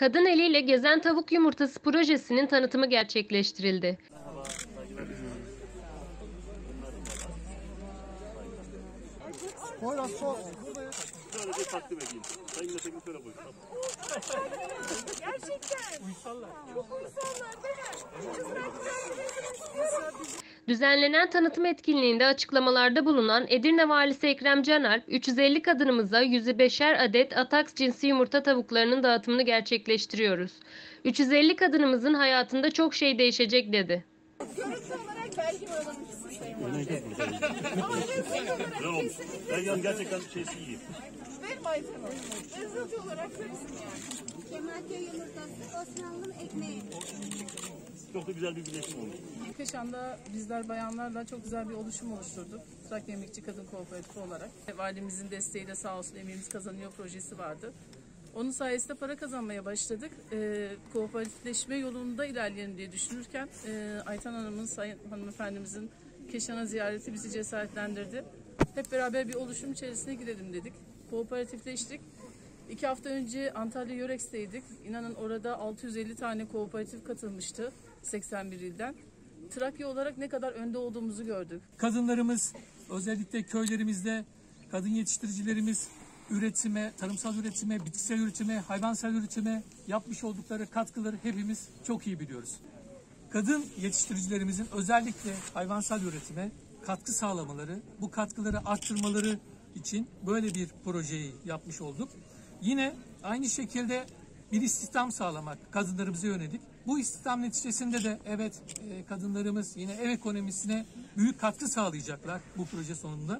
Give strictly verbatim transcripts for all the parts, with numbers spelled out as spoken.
Kadın eliyle gezen tavuk yumurtası projesinin tanıtımı gerçekleştirildi. Poyraz çok. Şöyle takdim edeyim. Sayın Milletvekili şöyle buyurun. Gerçekten. Uysallar. Çok uysallar değil mi? Düzenlenen tanıtım etkinliğinde açıklamalarda bulunan Edirne Valisi Ekrem Canalp, üç yüz elli kadınımıza yüz beşer adet Atax cinsi yumurta tavuklarının dağıtımını gerçekleştiriyoruz. üç yüz elli kadınımızın hayatında çok şey değişecek dedi. Görüntü olarak belki oyalamışsın Sayın Valim. Ama lezzet olarak Bravo. kesinlikle Belgem gerçekten şeysi iyi. benim Ayten Hanım. Lezzet olarak kesin yani. Kemalköy yumurtası, Osmanlı'nın ekmeği. Çok da güzel bir birleşim olmuş. Keşan'da bizler bayanlarla çok güzel bir oluşum oluşturduk. Trakya Emekçi Kadın Kooperatifi olarak. Valimizin desteğiyle sağ olsun Emeğimiz Kazanıyor projesi vardı. Onun sayesinde para kazanmaya başladık. E, kooperatifleşme yolunda ilerleyelim diye düşünürken e, Ayten Hanım'ın, Sayın Hanımefendimizin Keşan'a ziyareti bizi cesaretlendirdi. Hep beraber bir oluşum içerisine girelim dedik. Kooperatifleştik. İki hafta önce Antalya Yörex'teydik. İnanın orada altı yüz elli tane kooperatif katılmıştı seksen bir ilden. Trakya olarak ne kadar önde olduğumuzu gördük. Kadınlarımız özellikle köylerimizde kadın yetiştiricilerimiz üretime, tarımsal üretime, bitkisel üretime, hayvansal üretime yapmış oldukları katkıları hepimiz çok iyi biliyoruz. Kadın yetiştiricilerimizin özellikle hayvansal üretime katkı sağlamaları, bu katkıları arttırmaları için böyle bir projeyi yapmış olduk. Yine aynı şekilde bir istihdam sağlamak kadınlarımıza yönelik. Bu istihdam neticesinde de evet kadınlarımız yine ev ekonomisine büyük katkı sağlayacaklar bu proje sonunda.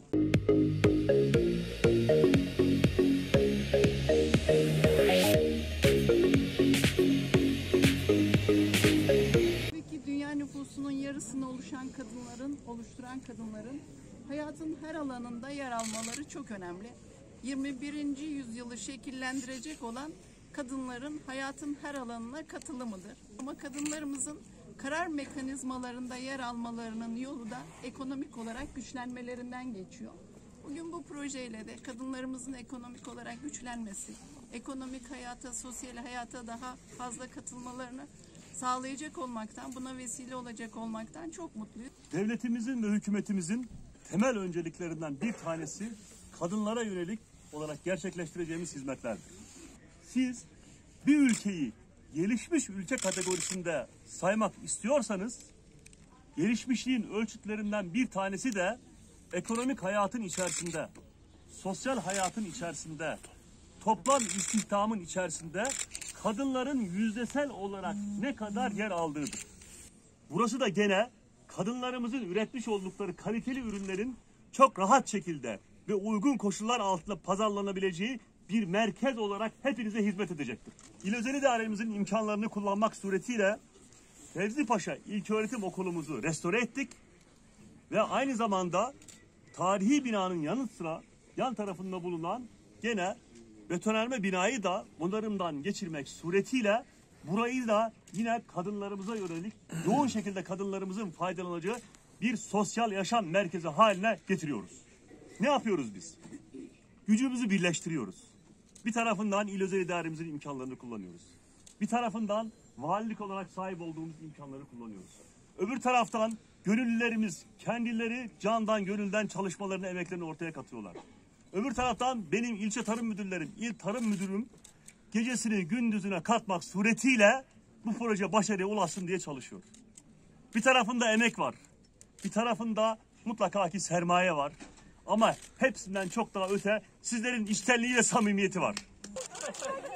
Tabii ki dünya nüfusunun yarısını oluşan kadınların, oluşturan kadınların hayatın her alanında yer almaları çok önemli. yirmi birinci yüzyılı şekillendirecek olan kadınların hayatın her alanına katılımıdır. Ama kadınlarımızın karar mekanizmalarında yer almalarının yolu da ekonomik olarak güçlenmelerinden geçiyor. Bugün bu projeyle de kadınlarımızın ekonomik olarak güçlenmesi, ekonomik hayata, sosyal hayata daha fazla katılmalarını sağlayacak olmaktan, buna vesile olacak olmaktan çok mutluyuz. Devletimizin ve hükümetimizin temel önceliklerinden bir tanesi kadınlara yönelik olarak gerçekleştireceğimiz hizmetlerdir. Siz bir ülkeyi gelişmiş ülke kategorisinde saymak istiyorsanız, gelişmişliğin ölçütlerinden bir tanesi de ekonomik hayatın içerisinde, sosyal hayatın içerisinde, toplam istihdamın içerisinde kadınların yüzdesel olarak ne kadar yer aldığıdır. Burası da gene kadınlarımızın üretmiş oldukları kaliteli ürünlerin çok rahat şekilde ve uygun koşullar altında pazarlanabileceği bir merkez olarak hepinize hizmet edecektir. İl özel idaremizin imkanlarını kullanmak suretiyle Fevzi Paşa İlköğretim Okulumuzu restore ettik ve aynı zamanda tarihi binanın yanı sıra yan tarafında bulunan gene betonarme binayı da onarımdan geçirmek suretiyle burayı da yine kadınlarımıza yönelik yoğun şekilde kadınlarımızın faydalanacağı bir sosyal yaşam merkezi haline getiriyoruz. Ne yapıyoruz biz? Gücümüzü birleştiriyoruz. Bir tarafından il özel idaremizin imkanlarını kullanıyoruz. Bir tarafından valilik olarak sahip olduğumuz imkanları kullanıyoruz. Öbür taraftan gönüllülerimiz kendileri candan gönülden çalışmalarını, emeklerini ortaya katıyorlar. Öbür taraftan benim ilçe tarım müdürlerim, il tarım müdürüm gecesini gündüzüne katmak suretiyle bu proje başarıya ulaşsın diye çalışıyor. Bir tarafında emek var. Bir tarafında mutlaka ki sermaye var. Ama hepsinden çok daha öte sizlerin içtenliği ve samimiyeti var.